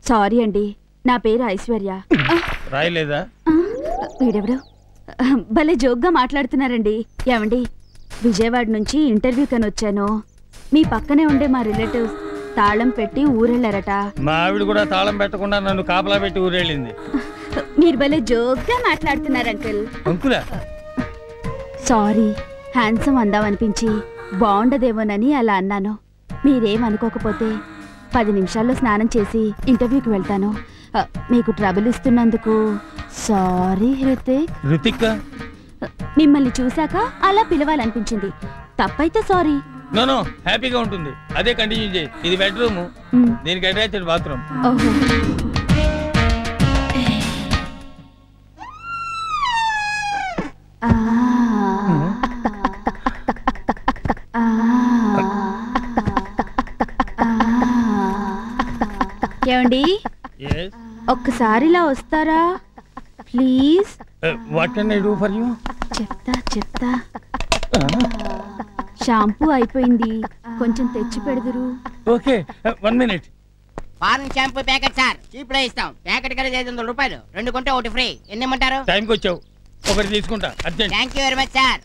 Sorry అండి, నా పేరు ఐశ్వర్య. రాయలేదా? వీడెవడు భలే జోక్గా మాట్లాడుతున్నారండి. ఏమండి, విజయవాడ నుంచి ఇంటర్వ్యూ కని వచ్చాను. మీ పక్కనే ఉండే మా రిలేటివ్స్ తాళం పెట్టి ఊరెళ్ళారట. మా ఆవిడ కూడా తాళం పెట్టకుండా నన్ను కాపలా పెట్టి ఊరెళ్ళింది. మీరు భలే జోక్గా మాట్లాడుతున్నారు అంకుల్. అంకులా? సారీ, హ్యాండ్సమ్ అందామనిపించి బాగుండదేమోనని అలా అన్నాను. మీరేమనుకోకపోతే 10 నిమిషాల్లో స్నానం చేసి ఇంటర్వ్యూకి వెళ్తాను. మీకు ట్రబుల్ ఇస్తున్నందుకు సారీ. హృతిక్, మిమ్మల్ని చూశాక అలా పిలవాలనిపించింది. తప్పైతే సారీ. నో, హ్యాపీగా ఉంటుంది. అదే కంటిన్యూ చేయి. ఇది బెడ్రూమ్, దీనికి అటాచ్డ్ బాత్రూమ్. ఓహో. ఏమండి, ఒక్కసారి ఇలా వస్తారా please? What can I do for you? చెప్తా. షాంపూ అయిపోయింది, కొంచెం తెచ్చి పెడదురు. Okay, 1 minute. Foreign shampoo packet sir, cheap లో ఇస్తాం. ప్యాకెట్ కలిసి 500 రూపాయలు, 2 కొంటే 1 ఫ్రీ. ఎన్ని ఇమ్మంటారు? టైంకి వచ్చావు, ఒకటి తీసుకుంటా. Urgent. Thank you very much sir.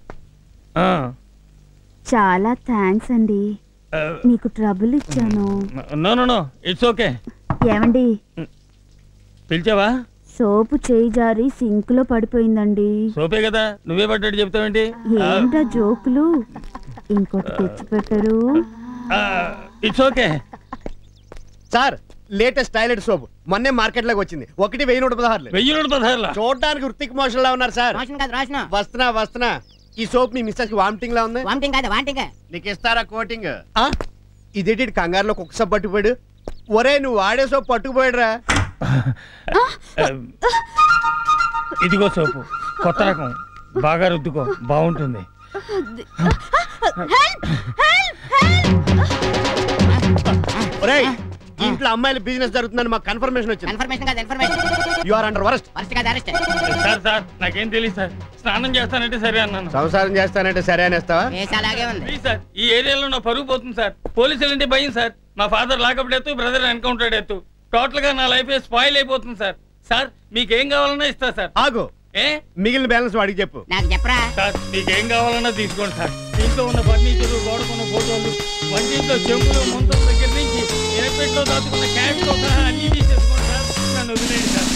చాలా థ్యాంక్స్ అండి, మీకు ట్రబుల్ ఇచ్చాను. No, it's okay. ఏమండి, పిలిచావా? సోపు చేయి జారి సింక్ లో పడిపోయిందండి. సోపే కదా, నువ్వే పడ్డాడు చెప్తావేంటి? ఏంటా జోకులు? ఇంకోటి తెచ్చి పెట్టరు. It's okay sir. Latest toilet soap మొన్నే మార్కెట్ లోకి వచ్చింది. 1,116. 1,116 చూడడానికి హృతిక్ మోషన్ లా ఉన్నారు సార్. వస్తున్నా. ఈ సోప్ మీ మిస్సెస్ కి వామిటింగ్ లా ఉంది. వామిటింగ్ కాదు, వాంటింగ్. నీకు ఇస్తారా కోటింగ్? ఇదేంటి కంగారులో కుక్క సోప్ పట్టుకుపోయాడు? ఒరే, నువ్వు వాడే సోప్ పట్టుకుపోయాడురా. ఇదిగో సోపు, కొత్త రకం, బాగా రుద్దుకో, బాగుంటుంది. ఒరేయ్, ఇంట్లో అమ్మాయిల బిజినెస్ జరుగుతుందని మాకు కన్ఫర్మేషన్ వచ్చింది. కన్ఫర్మేషన్ కాదు, information. You are under arrest. Arrest కాదు, అరెస్ట్. సార్ నాకేం తెలియదు సార్. స్నానం చేస్తానంటే సరే అన్నాను. సంసారం చేస్తానంటే సరే అనేస్తావా? అలాగే ఉంది. ప్లీజ్ సార్, ఈ ఏరియాలో నా పరుగు పోతుంది సార్. పోలీసులు అంటే భయం సార్. మా father lockup death, brother encounter death. Total గా నా లైఫ్ స్పాయిల్ అయిపోతుంది సార్. సార్, మీకేం కావాలన్నా ఇస్తా సార్. ఆగు, మిగిలిన బ్యాలెన్స్ వాడికి చెప్పు. నాకు చెప్పరా సార్? మీకేం కావాలన్నా తీసుకోండి సార్. ఇంట్లో ఉన్న ఫర్నిచర్, గోడకున్న ఫోటోలు, వంటింట్లో చెంబులు, ముంతల దగ్గర నుంచి ఎయిర్పెట్లో దాచుకున్న క్యాష్ తో సహా అన్ని తీసేసుకోండి సార్. నన్ను వదిలేయండి సార్.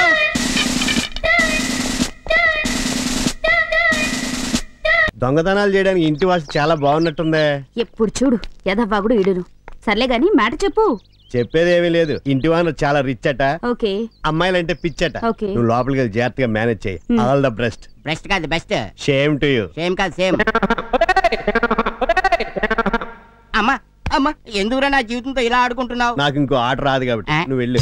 దొంగతనాలు చేయడానికి ఇంటి వాసి చాలా బాగున్నట్టుందే. ఎప్పుడు చూడు యదవ్వాగుడు ఇడును. సర్లే గాని మాట చెప్పు. చెప్పేదేమీ లేదు. ఇంటి వాన చాలా రిచ్ అట. ఓకే. అమ్మాయిలంటే పిచ్చట. నువ్వు లోపలికి వెళ్ళి జాగ్రత్తగా మేనేజ్ చేయి. All the best. బెస్ట్ కాదు, best. Shame to you. Same కాదు, సేమ్. అమ్మా, ఎందుకురా నా జీవితంతో ఇలా ఆడుకుంటున్నావు? నాకు ఇంకో ఆట రాదు కాబట్టి నువ్వు వెళ్ళు.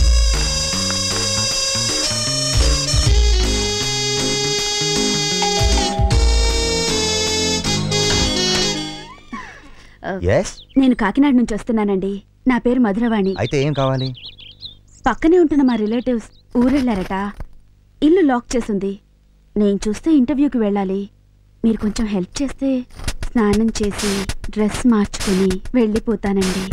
నేను కాకినాడ నుంచి వస్తున్నానండి. నా పేరు మధురవాణి. అయితే ఏం కావాలి? పక్కనే ఉంటున్న మా రిలేటివ్స్ ఊరెళ్ళారట. ఇల్లు లాక్ చేసింది. నేను చూస్తే ఇంటర్వ్యూకి వెళ్ళాలి. మీరు కొంచెం హెల్ప్ చేస్తే స్నానం చేసి డ్రెస్ మార్చుకుని వెళ్ళిపోతానండి.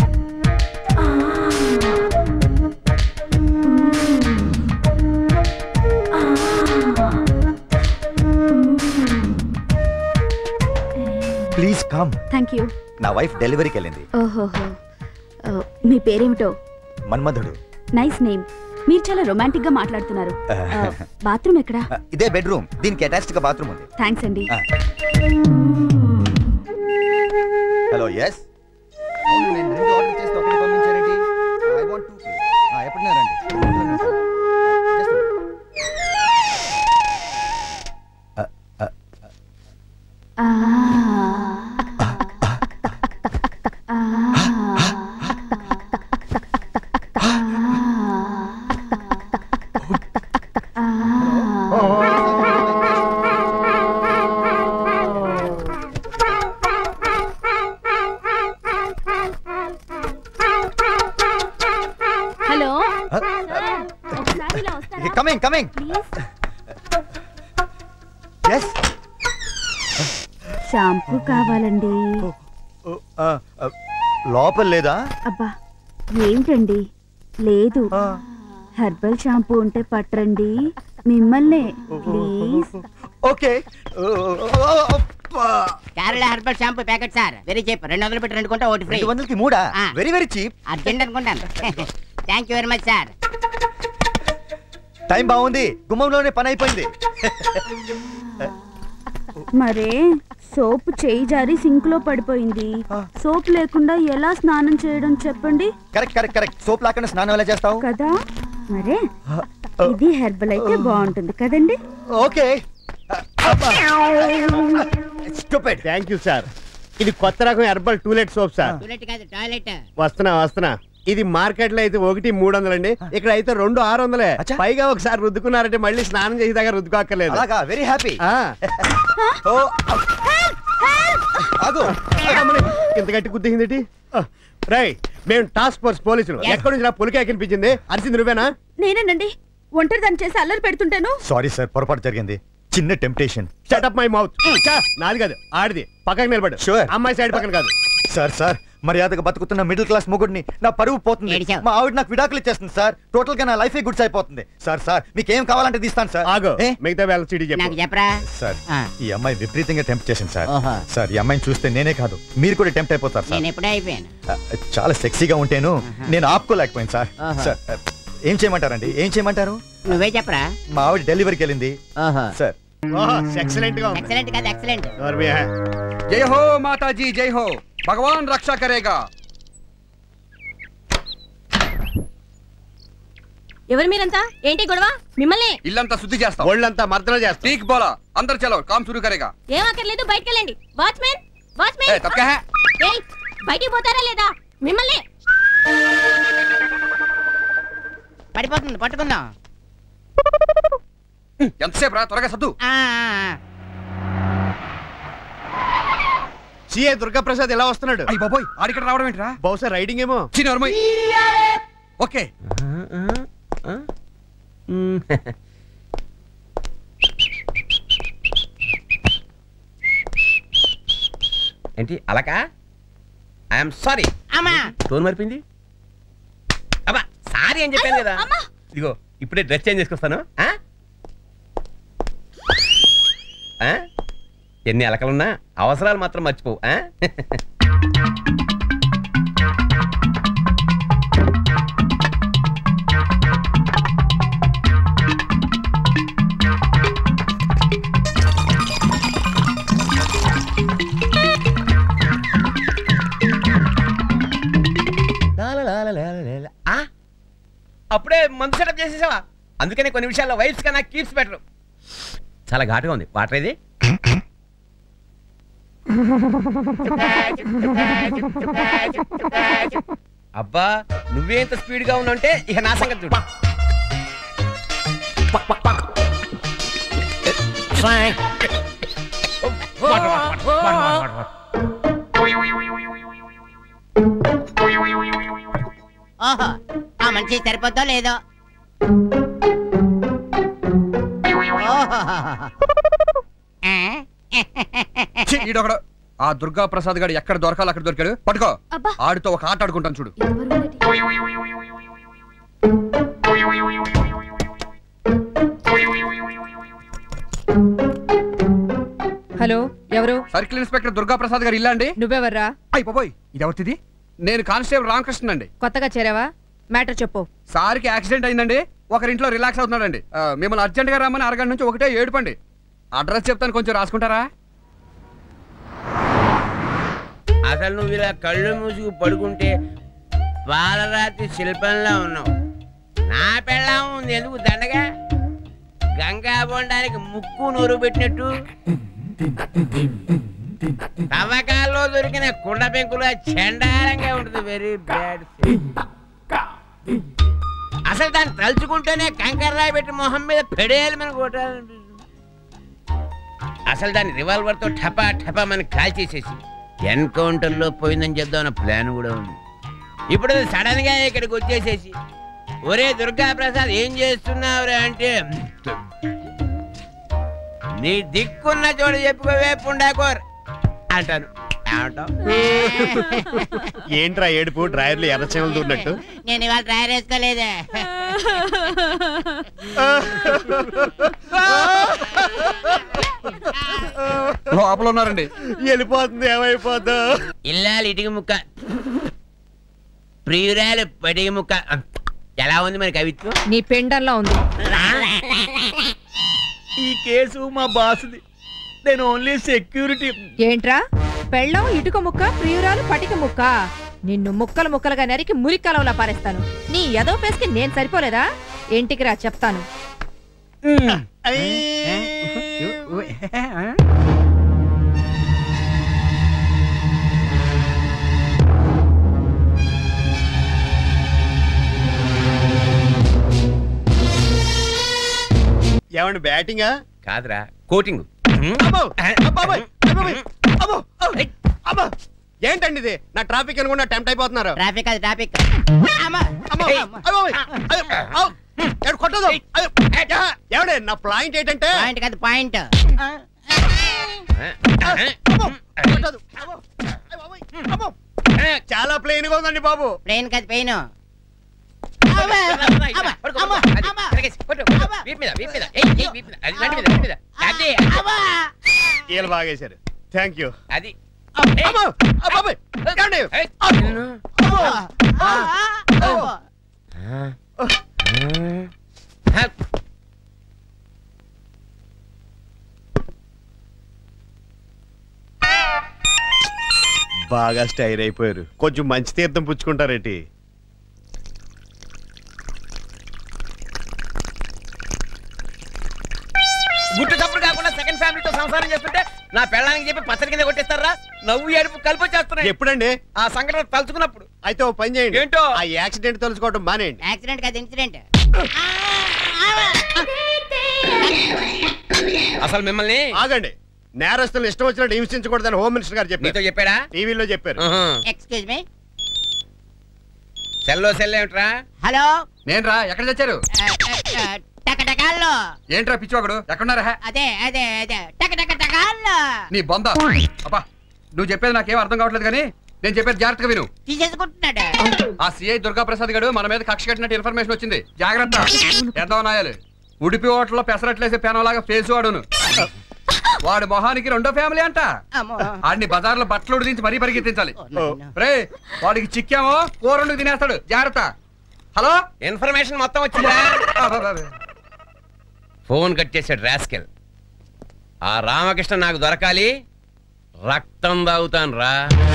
Please come. Thank you. నా వైఫ్ డెలివరీకి వెళ్ళింది. ఓహోహో. మీ పేరేమిటో? మన్మధుడు. Nice name. మీరు చాలా రొమాంటిక్ గా మాట్లాడుతున్నారు. బాత్రూమ్ ఎక్కడా? ఇదే బెడ్రూమ్, దీనికి అటాచ్డ్ గా బాత్రూమ్ ఉంది. థ్యాంక్స్ అండి. హలో. ఎస్. నేను 2 ఆర్డర్ చేస్తే ఒకటి పంపించారేంటి? I want 2 please. ఎప్పుడైనా రండి. Coming. Yes. షాంపూ కావాలండి. లోపల లేదా? అబ్బా ఏంటండి, లేదు హెర్బల్ షాంపూ ఉంటే పట్టరండి మిమ్మల్నే please. Okay. Kerala herbal shampoo packet sir, very cheap. 200 పెట్టి 2 కొంటే ఒకటి ఫ్రీ. 200కి 3? Very very cheap. అర్జెంట్ అనుకుంటాను. Thank you very much sir. Time బాగుంది, గుమ్మంలోనే పని అయిపోయింది. మరే సోప్ చేయి జారి సింక్ లో పడిపోయింది. సోప్ లేకుండా ఎలా స్నానం చేయడం చెప్పండి. Correct correct correct. సోప్ లేకుండా స్నానం ఎలా చేస్తావు కదా? మరే ఇది హెర్బల్ అయితే బాగుంటుంది కదండి. Okay. Stupid. Thank you sir. ఇది కొత్త రకం herbal to let soap sir. To let కాదు, టాయిలెట్. వస్తున్నా. ఇది మార్కెట్ లో అయితే 1,300 అండి, ఇక్కడ అయితే 2,600. పైగా ఒకసారి రుద్దుకున్నారంటే మళ్ళీ స్నానం చేసేదాకా రుద్దుకోక్కర్లేదు. Very happy. ఇంత గట్టి గుద్దింది. రై, మేము టాస్క్ ఫోర్స్ పోలీసులు. ఎక్కడి నుంచి నా పులికే కనిపించింది? అరిసింది నువ్వేనా? నేనేనండి. ఒంటరి దాన్ని చేసి అల్లరి పెడుతుంటాను. సారీ సార్, పొరపాటు జరిగింది. చిన్న temptation. Shut up my mouth. నాది కాదు, ఆడిది. పక్కకి నిలబడు. Sure. అమ్మాయి సైడ్ పక్కన కాదు. సార్ మర్యాదగా బతుకుతున్న మిడిల్ క్లాస్ మొగుడిని నా పరువు పోతుంది. మా ఆవిడ నాకు విడాకులు ఇచ్చేస్తుంది సార్. టోటల్ గా నా లైఫ్ గుడ్స్ అయిపోతుంది. సార్ మీకేం కావాలంటే తీస్తాను సార్. ఆగో, మిగతా వేళ సిటీ నాకు చెప్పరా సార్. ఈ అమ్మాయి విపరీతంగా టెంప్ట్ చేసింది సార్. సార్, ఈ అమ్మాయిని చూస్తే నేనే కాదు మీరు కూడా టెంప్ట్ అయిపోతారు సార్. నేను ఎప్పుడే అయిపోయాను. చాలా సెక్సీగా ఉంటేను నేను ఆపుకోలేకపోయాను సార్. సార్ ఏం చేయమంటారండి? ఏం చేయమంటారు? నువ్వే చెప్పరా. మా ఆవిడ డెలివరీకి వెళ్ళింది సార్. ఎక్సలెంట్ గా ఉంది. ఎక్సలెంట్ కాదు, ఎక్సలెంట్. జై హో మాతాజీ, జై హో. భగవాన్ రక్షా కరేగా. ఎవరు మీరంతా? ఏంటి గొడవ? మిమ్మల్ని ఇల్లంతా శుద్ధి చేస్తాం, ఒళ్ళంతా మర్దన చేస్తాం. ఠీక్ బోలా. అందరు చలో, కామ్ శురు కరేగా. ఏం అక్కర్లేదు, బయటికి వెళ్ళండి. Watchman, watchman. ఏ తప్పకా హై. ఏయ్, బయటికి పోతారా లేదా? మిమ్మల్ని. పడిపోతుంది, పట్టుకుందాం. ఎంతసేపు రా, త్వరగా సద్దు. సిఏ దుర్గాప్రసాద్ ఎలా వస్తున్నాడు? అయ్యి బాబోయ్, ఆడిక్కడ రావడం ఏంట్రా? బహుశా రైడింగ్ ఏమో. చిన్నోర్మయ్. ఓకే. ఏంటి అలాకా? I'm sorry. అమ్మా, టోన్ మరిపింది. అబ్బా, సారీ అని చెప్పాను కదా. ఇదిగో ఇప్పుడే డ్రెస్ చేంజ్ చేసుకొస్తాను. ఎన్ని అలకలున్నా అవసరాలు మాత్రం మర్చిపోవు. అప్పుడే మందు సెటప్ చేసేసావా? అందుకనే కొన్ని విషయాల్లో వైఫ్స్ కన్నా కీప్స్ బెటర్. చాలా ఘాటుగా ఉంది. వాటర్ ఇది. అబ్బా, నువ్వే ఇంత స్పీడ్ గా ఉన్నావంటే ఇక నా సంగతి చూడు. ఓహో, ఆ మనిషి సరిపోద్దో లేదో. ఈడొకడు ఆ దుర్గా ప్రసాద్ గారు ఎక్కడ దొరకాలి అక్కడ దొరికాడు. పట్టుకో. ఆడితో ఒక ఆట ఆడుకుంటాను చూడు. హలో, ఎవరు? సర్కిల్ ఇన్స్పెక్టర్ దుర్గా ప్రసాద్ గారు ఇల్లా అండి? నువ్వెవర్రా? అయ్యి బాబోయ్, ఇది ఎవరిది? నేను కానిస్టేబుల్ రామకృష్ణ అండి. కొత్తగా చేరావా? మ్యాటర్ చెప్పు. సార్కి యాక్సిడెంట్ అయిందండి, ఒకరింట్లో రిలాక్స్ అవుతున్నాడండి. మిమ్మల్ని అర్జెంట్ గా రమ్మని అరగంట నుంచి ఒకటే ఏడుపండి. అడ్రస్ చెప్తాను, కొంచెం రాసుకుంటారా? అసలు నువ్వు ఇలా కళ్ళు మూసుకు పడుకుంటే పాలరాతి శిల్పంలా ఉన్నావు. నా పెళ్ళాం ఉంది ఎందుకు దండగా? గంగా బొండానికి ముక్కు నూరు పెట్టినట్టు తవ్వకాల్లో దొరికిన కుండ పెంకులు చండాలంగా ఉంటుంది. Very bad. అసలు దాన్ని తలుచుకుంటేనే కంకర్రాయి పెట్టి మొహం మీద పెడేయాలి మన కొట్టాలనిపిస్తుంది. అసలు దాన్ని రివాల్వర్తో ఠపా ఠపా మన కాల్ చేసేసి ఎన్కౌంటర్లో పోయిందని చెప్దామన్న ప్లాన్ కూడా ఉంది. ఇప్పుడు అది సడన్ గా ఇక్కడికి వచ్చేసేసి ఒరే దుర్గా ప్రసాద్ ఏం చేస్తున్నావురా అంటే నీ దిక్కున్న చోట చెప్పుకోవే పుండాకోర్ అంటాను. ఏంట్రా ఏడుపు డ్రైవర్లు ఎర్రచేమలు దూరినట్టు? నేను ఇవాళ డ్రైవర్ వేసుకోలేదే. లోపల ఉన్నారండి. వెళ్ళిపోతుంది ఏమైపోద్దు. ఇల్లాలి ఇటుక ముక్క ప్రియురాలు పడిగ ముక్క. ఎలా ఉంది మరి కవిత్వం? నీ పెండల్లా ఉంది. ఈ కేసు మా బాసుది. నేను ఓన్లీ సెక్యూరిటీ. ఏంట్రా పెళ్ళం ఇటుక ముక్క ప్రియురాలు పటిక ముక్క? నిన్ను ముక్కలు ముక్కలుగా నరికి మురికలవలా పారేస్తాను. నీ ఎదో పేస్కి నేను సరిపోలేదా? ఇంటికి రా చెప్తాను. ఏమండి బ్యాటింగా? కాదురా కోటింగ్. ఏంటండి ఇది? నా ట్రాఫిక్ అనుకున్నా టెంప్ట్ అయిపోతున్నారు. ట్రాఫిక్ అది ట్రాఫిక్. కొట్టదు. ఏమండి నా పాయింట్ ఏంటంటే? పాయింట్ కాదు పాయింట్. చాలా ప్లెయిన్ గా ఉందండి బాబు. ప్లేన్ కాదు పెయిన్. బాగేశారు. Thank you. అది బాగా స్టైర్ అయిపోయారు. కొంచెం మంచి తీర్థం పుచ్చుకుంటారేంటి? గుట్టు తప్పుడు కాకుండా సెకండ్ ఫ్యామిలీతో సంసారం చేస్తుంటే నా పెళ్ళానికి చెప్పి పచ్చడి కింద కొట్టేస్తారా? నవ్వు ఏడుపు కలిపి వచ్చేస్తున్నాయి. ఎప్పుడండి? ఆ సంఘటన తలుచుకున్నప్పుడు. అయితే ఓ పని చేయండి. ఏంటో? ఆ యాక్సిడెంట్ తెలుసుకోవడం మానేయండి. యాక్సిడెంట్ కాదు ఇన్సిడెంట్. అసలు మిమ్మల్ని ఆగండి. నేరస్తులు ఇష్టం వచ్చినట్టు హింసించకూడదని హోమ్ మినిస్టర్ గారు చెప్పారు. చెప్పాడా? టీవీలో చెప్పారు. Excuse me. సెల్లో సెల్ ఏమిట్రా? హలో నేను రా. ఎక్కడ తెచ్చారు? టకటకాల్లో. ఏంట్రా పిచ్చివాడు? ఎక్కడున్నారా? అదే అదే అదే టకటకటకాల్లో. నీ బొంద. అబ్బా నువ్వు చెప్పేది నాకేం అర్థం కావట్లేదు కానీ నేను చెప్పేది జాగ్రత్తగా విను. తీసేసుకుంటున్నాడు. ఆ సిఐ దుర్గా ప్రసాద్ గారు మన మీద కక్ష కట్టినట్టు ఇన్ఫర్మేషన్ వచ్చింది. జాగ్రత్త. ఎంత నాయాలి. ఉడిపి హోటల్లో పెసరట్లేసే పెనంలాగా ఫేస్ వాడును. వాడి మొహానికి రెండో ఫ్యామిలీ అంట. ఆడిని బజార్లో బట్టలు ఉడిదించి మరీ పరిగెత్తించాలి. రే వాడికి చిక్కామో కూరండు తినేస్తాడు. జాగ్రత్త. హలో ఇన్ఫర్మేషన్ మొత్తం వచ్చిందా? ఫోన్ కట్ చేసాడు రాస్కెల్. ఆ రామకృష్ణ నాకు దొరకాలి. రక్తం తాగుతాను రా.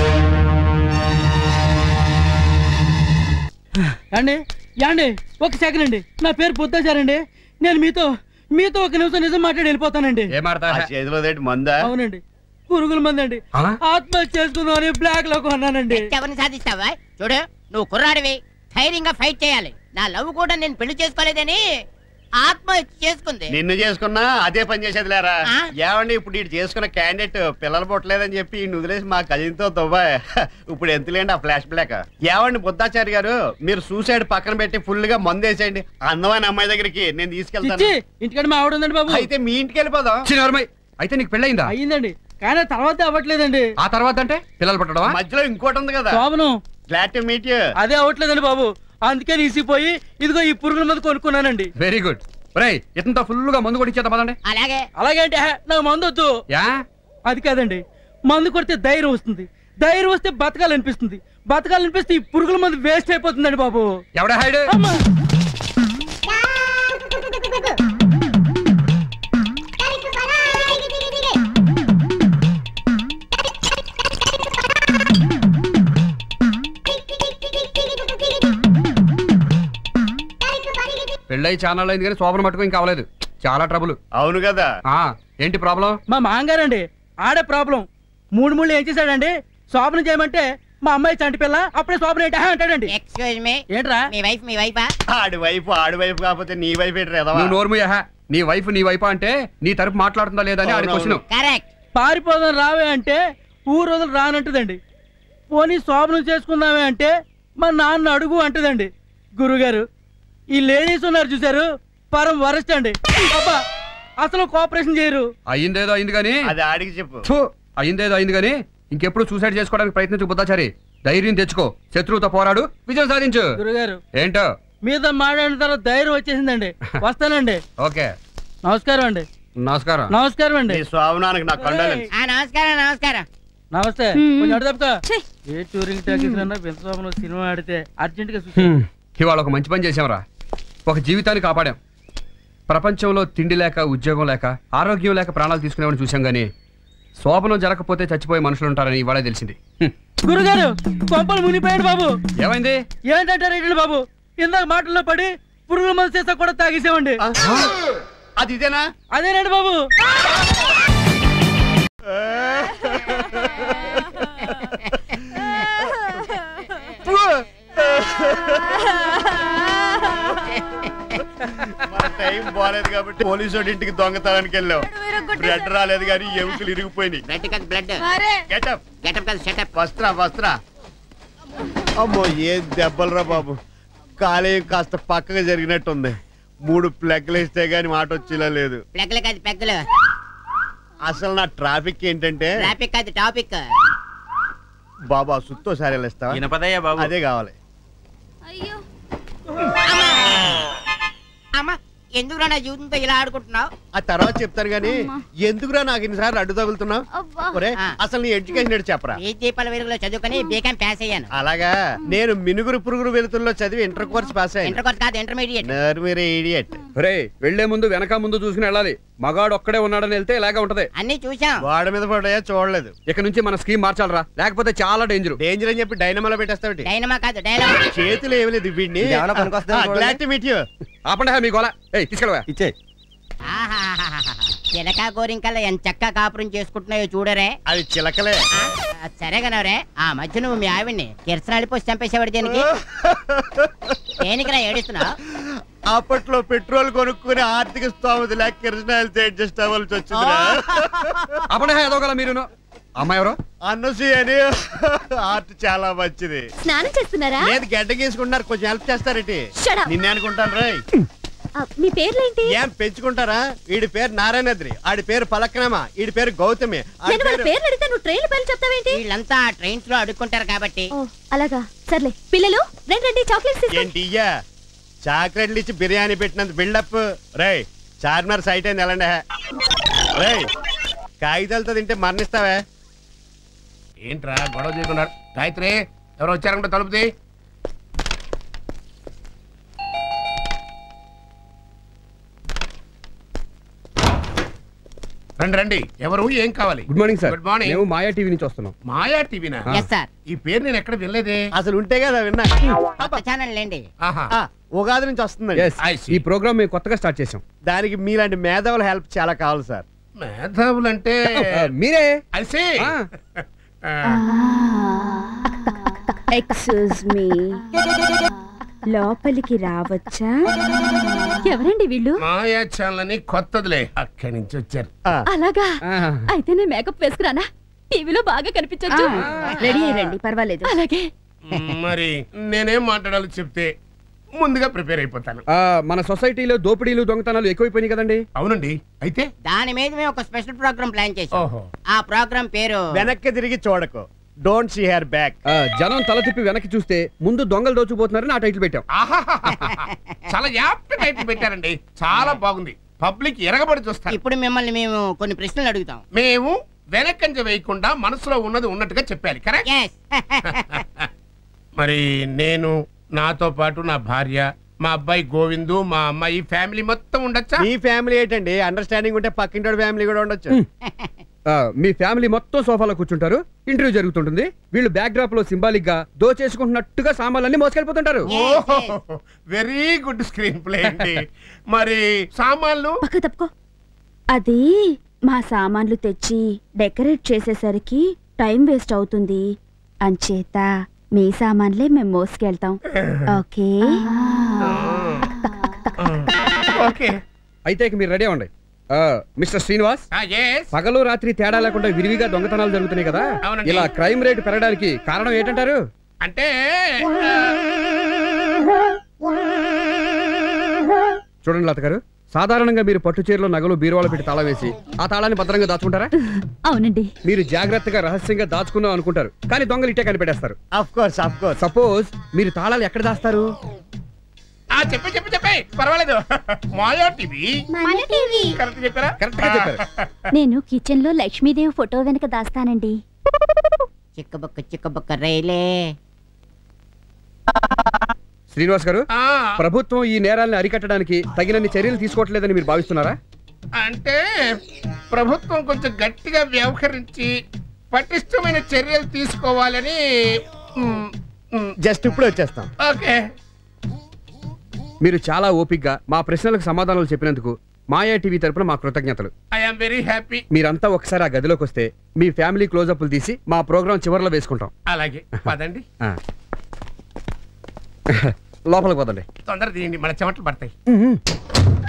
అండి యాండి ఒక సెకండ్ అండి. నా పేరు పొద్దాచారండి. నేను మీతో ఒక నిమిషం నిజం మాట్లాడి వెళ్ళిపోతానండి. మందా? అవునండి పురుగుల మంది అండి. ఆత్మహత్య చేసుకుందామని బ్లాక్ లో కొన్నానండి. ఎవరిని సాధిస్తావా? చూడు నువ్వు కుర్రాడివి, ధైర్యంగా ఫైట్ చేయాలి. నా లవ్ కూడా నేను పెళ్లి చేసుకోలేదని ఆత్మహత్య చేసుకుంది. నిన్ను చేసుకున్నా అదే పని చేసేది లేరా? ఏమండి ఇప్పుడు ఇటు చేసుకున్న క్యాండిడేట్ పిల్లలు పుట్టలేదని చెప్పి వదిలేసి మా కజిన్ తో దుబ్బా. ఇప్పుడు ఎంతలేండి ఆ ఫ్లాష్ బ్లాక్. ఏమండి బుద్ధాచారి గారు, మీరు సూసైడ్ పక్కన పెట్టి ఫుల్ గా మందు వేసేయండి. అందమైన అమ్మాయి దగ్గరికి నేను తీసుకెళ్తాను. ఇంటికాడ మా ఆవిడ ఉందండి బాబు. అయితే మీ ఇంటికి వెళ్ళిపోదాం. అయితే నీకు పెళ్ళయిందా? అయ్యిందండి కానీ తర్వాత అవ్వట్లేదండి. ఆ తర్వాత అంటే పిల్లలు పుట్టడం. మధ్యలో ఇంకోటి ఉంది కదా. Glad to meet you. అదే అవ్వట్లేదండి బాబు. అందుకే నీసిపోయి ఇదిగో ఈ పురుగుల మందు కొనుక్కున్నానండి. Very good. ఇతంతా ఫుల్ గా మందు కొట్టించేద్దాం పదండి. అలాగే అంటే నాకు మందు వద్దు. అది కాదండి, మందు కొడితే ధైర్యం వస్తుంది. ధైర్యం వస్తే బతకాలనిపిస్తుంది. బతకాలనిపిస్తే ఈ పురుగుల మందు వేస్ట్ అయిపోతుందండి బాబు. ఎవడా హైడ్? పెళ్ళై చాలా అయింది కానీ శోభన మట్టుకు ఇంకా అవ్వలేదు. చాలా ట్రబుల్. అవును కదా. ఏంటి ప్రాబ్లం? మా మాంగారండి ఆడే ప్రాబ్లం. మూడు ఏం చేశాడండి, శోభన చేయమంటే మా అమ్మాయి చంటి పిల్ల, అప్పుడే శోభన ఏంటి అంటాడండి. ఏంట్రా మీ వైఫా? ఆడి వైఫ్ కాకపోతే నీ వైఫ్ ఏంట్రా? నువ్వు నోర్ముయ్యా. నీ వైఫ్ అంటే నీ తరపు మాట్లాడుతుందా లేదా అని ఆడి క్వశ్చన్. పారిపోదాం రావే అంటే ఊరు వదిలి రానంటుందండి. పోనీ శోభనం చేసుకుందామే అంటే మా నాన్న అడుగు అంటదండి. గురుగారు ఈ లేడీస్ ఉన్నారు చూసారు, పరం వరస్ట్ అండి. అబ్బా అసలు కోఆపరేషన్ చేయరు. అయిందేదో అయింది కానీ అది ఆడికి చెప్పు. అయిందేదో అయింది కానీ ఇంకెప్పుడు సూసైడ్ చేసుకోవడానికి ప్రయత్నించు బుద్ధాచారి. ధైర్యం తెచ్చుకో, శత్రువుతో పోరాడు, విజయం సాధించు. గురుగారు ఏంటో మీతో మాట్లాడిన తర్వాత ధైర్యం వచ్చేసిందండి. వస్తానండి. ఓకే, నమస్కారం అండి. నమస్కారం. నమస్కారం అండి. స్వామినానికి నా కండోలెన్స్. నమస్కారం నమస్కారం. నమస్తే. కొంచెం అడుగుతా ఏ టూరింగ్ టాకీస్ కన్నా వింతస్వామిలో సినిమా ఆడితే అర్జెంట్ గా చూసి ఇవాళ ఒక మంచి పని చేసాంరా. ఒక జీవితాన్ని కాపాడాం. ప్రపంచంలో తిండి లేక, ఉద్యోగం లేక, ఆరోగ్యం లేక ప్రాణాలు తీసుకునేవాడిని చూసాం గానీ శోభనం జరగకపోతే చచ్చిపోయే మనుషులు ఉంటారని ఇవాళే తెలిసింది. గురుగారు కొంపలు మునిపోయాడు బాబు. ఏమైంది? ఏంటంటారు బాబు? ఇందాక మాటల్లో పడి పురుగుల మందు చేసా కూడా తాగేసామండి. అది ఇదేనా? అదేనండి బాబు. టైం బాగాలేదు కాబట్టి పోలీసు ఇంటికి దొంగతనానికి వెళ్ళాం. బ్లడ్ రాలేదు కానీ ఎముకలు ఇరిగిపోయినాయి. వస్త్రా అమ్మో ఏం దెబ్బలరా బాబు. కాలేయం కాస్త పక్కగా జరిగినట్టుంది. 3 ప్లగ్లు వేస్తే గానీ మాట వచ్చేలా లేదు. అసలు నా ట్రాఫిక్ ఏంటంటే టాపిక్ బాబా సుత్తో సారీ ఇస్తావా? అదే కావాలి. అమ్మా ఎందుకురా నా జీవితంతో ఇలా ఆడుకుంటున్నావు? ఆ తర్వాత చెప్తాను గానీ ఎందుకురా నాకు ఇన్నిసార్లు అడ్డు తగులుతున్నావు? అసలు నీ ఎడ్యుకేషన్ ఏంటి చెప్పరా? ఈ దీపాల వెలుగులో చదువుకొని బీకాం పాస్ అయ్యాను. అలాగా? నేను మినుగురు పురుగురు వెలుతుల్లో చదివి ఇంటర్ కోర్స్ పాస్ అయ్యాను. ఇంటర్ కోర్స్ కాదు, ఇంటర్మీడియట్. వెళ్లే ముందు వెనక ముందు చూసుకుని వెళ్ళాలి. మగాడు ఒక్కడే ఉన్నాడని వెళ్తే ఇలాగే ఉంటది. అన్ని చూసాం. వాడి మీద పడ్డాయా చూడలేదు. ఇక నుంచి మన స్కీమ్ మార్చాలరా, లేకపోతే చాలా డేంజర్. డేంజర్ అని చెప్పి డైనమాలో పెట్టేస్తావు. డైనమా కాదు డైనమా. చేతులు ఏమి లేదు వీడిని. ఆపండి మీ గోళ. తీసుకెళ్ళవా ఇచ్చే. చిలక గోరింకల్లా ఎంత చక్కగా కాపురం చేసుకుంటున్నాయో చూడరే. అది చిలకలే. సరే కనవరే. ఆ మధ్య నువ్వు మీ ఆవిడ్ని కిరసనాలి పోసి చంపేసేవాడు దేనికి? దేనికిరా ఏడుస్తున్నావు? అప్పట్లో పెట్రోల్ కొనుక్కుని ఆర్థిక స్తోమత లేక కిరసనాయలతో అడ్జస్ట్ అవ్వాల్సి వచ్చింది. మీరు అమ్మాయి ఎవరో అన్నసూయ అని. ఆర్ట్ చాలా మంచిది. స్నానం చేస్తున్నారా? లేదు గడ్డ గీసుకుంటున్నారు. కొంచెం హెల్ప్ చేస్తారేంటి? నిన్నే అనుకుంటాను రా. మీ పేర్లేంటి? ఏం పెంచుకుంటారా? వీడి పేరు నారాయణద్రి, ఆడి పేరు పలక్నమ, వీడి పేరు గౌతమి. వీళ్ళంతా ట్రైన్స్ లో అడుక్కుంటారు కాబట్టి. అలాగా సర్లే. పిల్లలు రండి చాక్లెట్స్. ఏంటి చాక్లెట్లు ఇచ్చి బిర్యానీ పెట్టినంత బిల్డప్. రై చార్మినార్ సైట్ అయింది ఎలాండే. రై కాగితాలతో తింటే మరణిస్తావే. ఏంట్రా గొడవ చేయకున్నారు? గాయత్రి ఎవరు వచ్చారంటే తలుపుది. రండి రండి. ఎవరు? ఏం కావాలి? Good morning sir. Good morning. మేము మాయా టీవీ నుంచి వస్తున్నాం. మాయా టీవీనా? ఈ పేరు నేను ఎక్కడ వినలేదే. అసలు ఉంటే కదా విన్నా. ఛానల్ లేండి. ఉగాది నుంచి వస్తుంది. ఈ ప్రోగ్రామ్ మేము కొత్తగా స్టార్ట్ చేసాం. దానికి మీలాంటి మేధావుల హెల్ప్ చాలా కావాలి సార్. మేధావులు అంటే మీరే. ఎక్స్క్యూజ్ మీ, లోపలికి రావచ్చా? ఎవరండి వీళ్ళు? మాయా ఛానల్ అని కొత్తదిలే, అక్కడి నుంచి వచ్చారు. అలాగా? అయితే నేను మేకప్ వేసుకురానా? టీవీలో బాగా కనిపించొచ్చు. రెడీ అయ్యండి, పర్వాలేదు. అలాగే. మరి నేనేం మాట్లాడాలో చెప్తే ముందుగా ప్రిపేర్ అయిపోతాను. మన సొసైటీలో దోపిడీలు దొంగతనాలు ఎక్కువైపోయినాయి కదండి. అవునండి. అయితే దాని మీద మేము ఒక స్పెషల్ ప్రోగ్రామ్ ప్లాన్ చేసాం. ఆ ప్రోగ్రామ్ పేరు వెనక్కి తిరిగి చూడకు, డోంట్ సీ హర్ బ్యాక్. జనం తల తిప్పి వెనక్కి చూస్తే ముందు దొంగలు దోచుకుపోతున్నారని ఆ టైటిల్ పెట్టాం. చాలా యాప్ట్ టైటిల్ పెట్టారండి. చాలా బాగుంది. పబ్లిక్ ఎరగబడి చూస్తారు. ఇప్పుడు మిమ్మల్ని మేము కొన్ని ప్రశ్నలు అడుగుతాం. మేము వెనకంజ వేయకుండా మనసులో ఉన్నది ఉన్నట్టుగా చెప్పాలి. కరెక్ట్? మరి నేను, నాతో పాటు నా భార్య, మా అబ్బాయి గోవిందు, మా అమ్మాయి ఫ్యామిలీ మొత్తం ఉండొచ్చా? మీ ఫ్యామిలీ ఏంటండి, అండర్స్టాండింగ్ ఉంటే పక్కింటి ఫ్యామిలీ కూడా ఉండొచ్చు. మీ ఫ్యామిలీ మొత్తం సోఫాలో కూర్చుంటారు, ఇంటర్వ్యూ జరుగుతుంటుంది. వీళ్ళు బ్యాక్ డ్రాప్ లో సింబాలిక్ గా దోచేసుకుంటున్నట్టుగా సామాన్లన్నీ మోసుకెళ్ళిపోతుంటారు. వెరీ గుడ్ స్క్రీన్ ప్లే అండి. మరి సామాన్లు తప్పుకో. అది మా సామాన్లు తెచ్చి డెకరేట్ చేసేసరికి టైం వేస్ట్ అవుతుంది అంచేత మీ సామాన్లే మేము మోసుకెళ్తాం. ఓకే? ఓకే. అయితే మీరు రెడీ అవ్వండి. మిస్టర్ శ్రీనివాస్, పగలు రాత్రి తేడా లేకుండా విరివిగా దొంగతనాలు జరుగుతున్నాయి కదా, ఇలా క్రైమ్ రేట్ పెరగడానికి కారణం ఏంటంటారు? అంటే చూడండి లత గారు, సాధారణంగా మీరు పట్టు చీరలో నగలు బీరువాలో పెట్టి తాళం వేసి ఆ తాళాన్ని భద్రంగా దాచుకుంటారా? అవునండి. మీరు జాగ్రత్తగా రహస్యంగా దాచుకుందాం అనుకుంటారు, కానీ దొంగలు ఇట్టే కనిపెట్టేస్తారు. సపోజ్ మీరు తాళాలు ఎక్కడ దాస్తారు? చెప్పే పర్వాలేదు. మాయా టీవీ కరెక్ట్ చెప్పారా? కరెక్ట్ గా చెప్పారు. నేను కిచెన్ లో లక్ష్మీదేవి ఫోటో వెనక దాస్తానండి. చిక్కబొక్క రైలే. శ్రీనివాస్ గారు, ప్రభుత్వం ఈ నేరాలను అరికట్టడానికి తగినన్ని చర్యలు తీసుకోవట్లేదని మీరు భావిస్తున్నారా? అంటే ప్రభుత్వం కొంచెం గట్టిగా వ్యవహరించి పటిష్టమైన చర్యలు తీసుకోవాలని. జస్ట్ ఇప్పుడు వచ్చేస్తాం. ఓకే. మీరు చాలా ఓపిక్గా మా ప్రశ్నలకు సమాధానాలు చెప్పినందుకు మాయా టీవీ తరపున మా కృతజ్ఞతలు. I am very happy. మీరంతా ఒకసారి ఆ గదిలోకి వస్తే మీ ఫ్యామిలీ క్లోజప్లు తీసి మా ప్రోగ్రాం చివరిలో వేసుకుంటాం. అలాగే పదండి. లోపలికి పోదండి. తొందర తీయండి, మన చెమటలు పడతాయి.